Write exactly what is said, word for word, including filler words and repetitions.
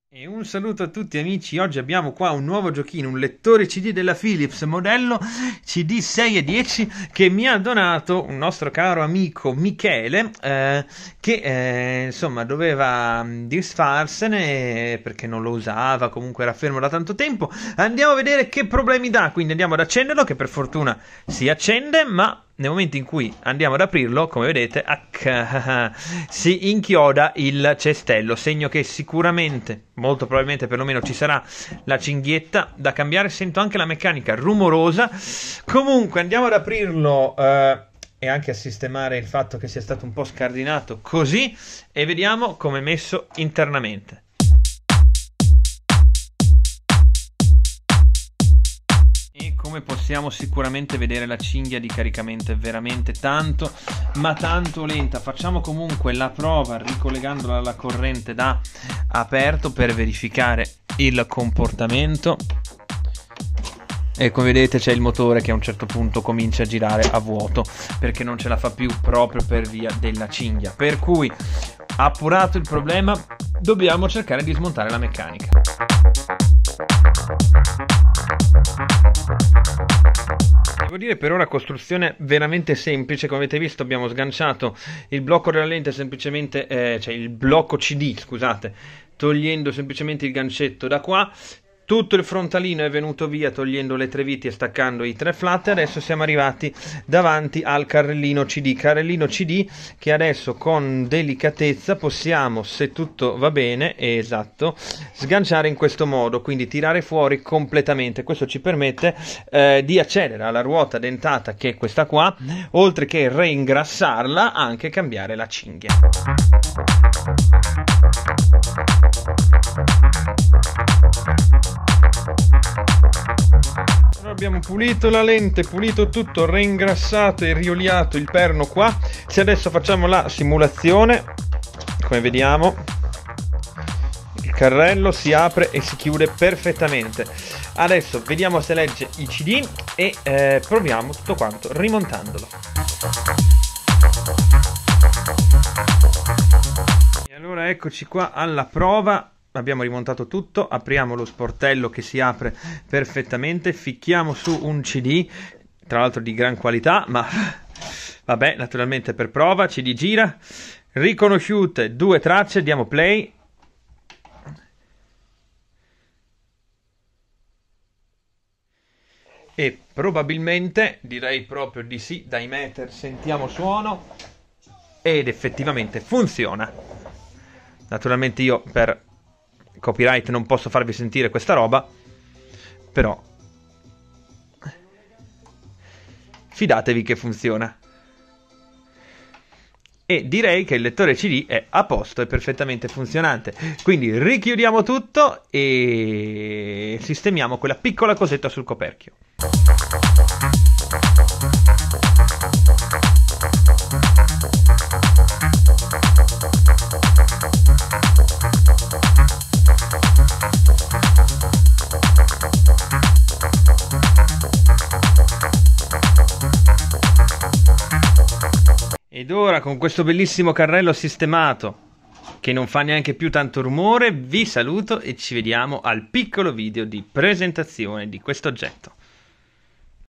E un saluto a tutti amici, oggi abbiamo qua un nuovo giochino, un lettore C D della Philips, modello C D sei e dieci, che mi ha donato un nostro caro amico Michele, eh, che eh, insomma doveva disfarsene perché non lo usava, comunque era fermo da tanto tempo. Andiamo a vedere che problemi dà, quindi andiamo ad accenderlo, che per fortuna si accende, ma nel momento in cui andiamo ad aprirlo, come vedete, ah, si inchioda il cestello, segno che sicuramente, molto probabilmente perlomeno, ci sarà la cinghietta da cambiare. Sento anche la meccanica rumorosa. Comunque andiamo ad aprirlo eh, e anche a sistemare il fatto che sia stato un po' scardinato così, e vediamo come è messo internamente. E come possiamo sicuramente vedere, la cinghia di caricamento è veramente tanto, ma tanto lenta. Facciamo comunque la prova ricollegandola alla corrente da aperto per verificare il comportamento. E come vedete c'è il motore che a un certo punto comincia a girare a vuoto perché non ce la fa più proprio per via della cinghia. Per cui, appurato il problema, dobbiamo cercare di smontare la meccanica. Devo dire per ora costruzione veramente semplice. Come avete visto abbiamo sganciato il blocco della lente semplicemente, eh, cioè il blocco C D, scusate, togliendo semplicemente il gancetto da qua. Tutto il frontalino è venuto via togliendo le tre viti e staccando i tre flat. Adesso siamo arrivati davanti al carrellino C D, carrellino C D che adesso con delicatezza possiamo, se tutto va bene, esatto, sganciare in questo modo, quindi tirare fuori completamente. Questo ci permette eh, di accedere alla ruota dentata, che è questa qua, oltre che reingrassarla, anche cambiare la cinghia. Allora, abbiamo pulito la lente, pulito tutto, reingrassato e rioliato il perno qua. Se adesso facciamo la simulazione, come vediamo, il carrello si apre e si chiude perfettamente. Adesso vediamo se legge i C D e eh, proviamo tutto quanto rimontandolo. E allora eccoci qua alla prova. Abbiamo rimontato tutto, apriamo lo sportello che si apre perfettamente, ficchiamo su un C D, tra l'altro di gran qualità, ma vabbè, naturalmente per prova. C D gira, riconosciute due tracce, diamo play. E probabilmente, direi proprio di sì, dai meter sentiamo suono ed effettivamente funziona. Naturalmente io per copyright non posso farvi sentire questa roba, però fidatevi che funziona. E direi che il lettore C D è a posto, è perfettamente funzionante. Quindi richiudiamo tutto e sistemiamo quella piccola cosetta sul coperchio. Ed ora, con questo bellissimo carrello sistemato, che non fa neanche più tanto rumore, vi saluto e ci vediamo al piccolo video di presentazione di questo oggetto.